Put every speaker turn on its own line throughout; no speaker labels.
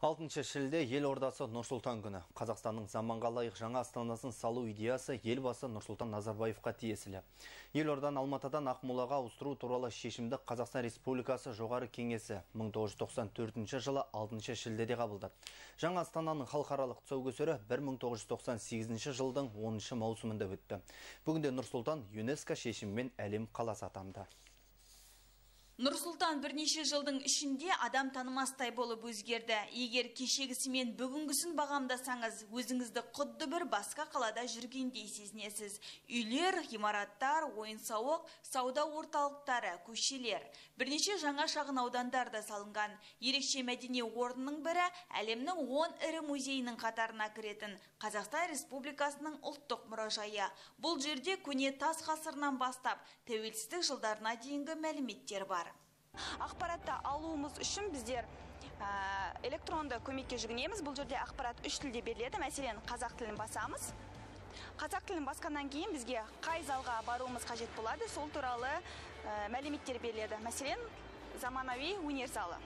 6 шілде елордасы Нұрсұлтан күні. Қазақстанның заманға лайық жаңа астанасын салу идеясы елбасы Нұрсұлтан Назарбаевқа тиесілі. Елордан Алматыдан Ақмолаға ауыстыру туралы шешімді Қазақстан Республикасы жоғары кеңесі 1994 жылы 6 шілдеде қабылдады. Жаңа астананың халықаралық тұсаукесері 1998 жылдың 10 маусымында өтті. Бүгінде Нұрсұлтан ЮНЕСКО шешімімен әлем қаласы атанды.
Нұрсұлтан бірнеше жылдың ішінде адам танымастай болып өзгерді. Егер кешегісімен бүгінгісін бағамдасаңыз, өзіңізді құдды бір басқа қалада жүргендей сезінесіз. Үйлер, ғимараттар, ойын-сауық, сауда орталықтары, көшелер. Бірнеше жаңа шағын аудандар да салынған. Ерекше мәдени орынның бірі әлемнің 10 ірі музейінің қатарына кіретін Қазақстан Республикасының ұлттық мұражайы. Бұл жерде көне тас ғасырынан бастап тәуелсіздік жылдарына дейінгі мәліметтер бар.
Ақпаратты алуымыз үшін біздер электронды көмекке жүгінеміз. Бұл жерде ақпарат 3 тілде беріледі. Мәселен, қазақ тілін басамыз. Қазақ тілін басқаннан кейін бізге қай залға баруымыз қажет болады, сол туралы мәліметтер беріледі. Мәселен, заманауи өнер залы.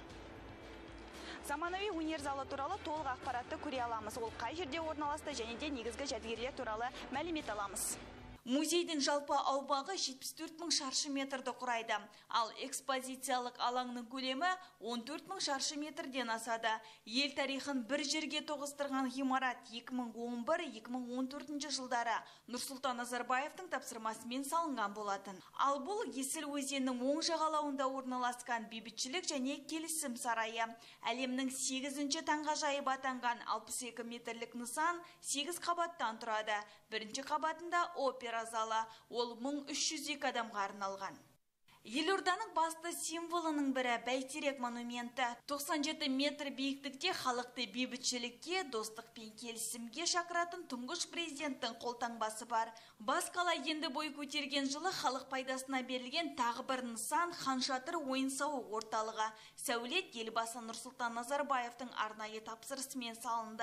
Заманауи өнер залы туралы толық ақпаратты көре аламыз. Ол қай жерде орналасты және де негізгі жәдігерлер туралы мәлімет аламыз.
Музейдің жалпы аумағы 74 000 шаршы метрді құрайды, ал экспозициялық алаңның көлемі 14 000 шаршы метрден асады. Ел тарихын бір жерге тоғыстырған ғимарат 2011-2014 жылдары Нұрсұлтан Назарбаевтың тапсырмасымен салынған болатын. Ал бұл Есіл өзенінің оң жағалауында орналасқан бейбітшілік және келісім сарайы. Әлемнің 8-ші таңғажайып атанған 62 метрлік нысан 8 қабаттан тұрады. Бірінші қабатында опера залы, ол 1302 адамға арналған. Елорданың басты символының бірі Бәйтерек монументі. 97 метр биіктікте халықты бейбітшілікке, достық пен келісімге шақыратын тұңғыш президенттің қолтаңбасы бар. Бас қала енді бой көтерген жылы халық пайдасына берілген тағы бір нысан Хан Шатыр ойын-сауық орталығы. Сәулет елбасы Нұрсұлтан Назарбаевтың арнайы тапсырысымен салынды.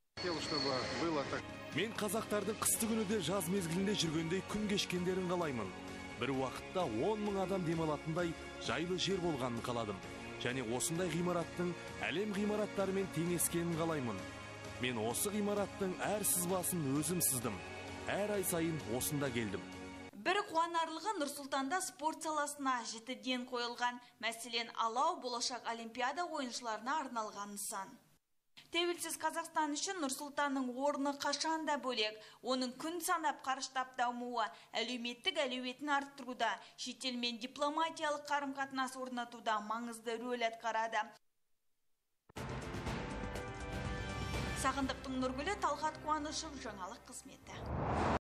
Мен қазақтардың қысты күніде жаз мезгілінде жүргендей күн кешкендерін қалаймын. Бір уақытта 10 000 адам демалатындай жайлы жер болғанын қаладым. Және осындай ғимараттың әлем ғимараттарымен теңескенін қалаймын. Мен осы ғимараттың әр сызбасын өзім сыздым. Әр ай сайын осында келдім.
Бір қуанарлығы Нұрсұлтанда спорт саласына жітіден қойылған. Мәселен, алау болашақ олимпиада ойыншыларына арналған нысан. Тәуелсіз Қазақстан үшін Нұрсұлтанның орны қашанда бөлек. Оның күн санап қарыштап дамуы, әлеуметтік әлеуетін арттыруда, шетелмен дипломатиялық қарым-қатынас орнатуда маңызды рөл атқарады. Сағындықтың Нұргүлі, Талғат Қуанышев, жаңалық қызметі.